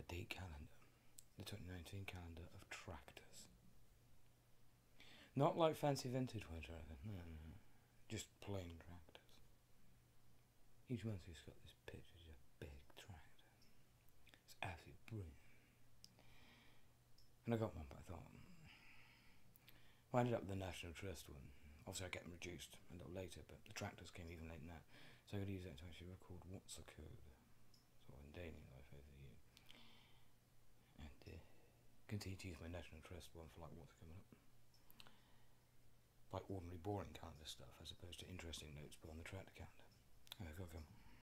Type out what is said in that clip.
date calendar. The 2019 calendar of tractors. Not like fancy vintage ones or anything. No. Just plain tractors. Each month he's got this picture of a big tractor. It's absolutely brilliant. And I got one, but I thought, well, I ended up with the National Trust one. Obviously I get them reduced a little later, but the tractors came even later than that. So I'm going to use that to actually record what's occurred sort of in daily life over the year. And continue to use my National Trust one for like what's coming up. Like ordinary boring calendar stuff as opposed to interesting notes put on the tractor calendar. I've got to go.